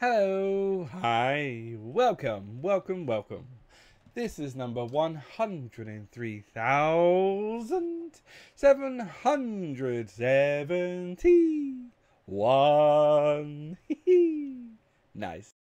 Hello, hi, welcome. This is number 103,771. Nice.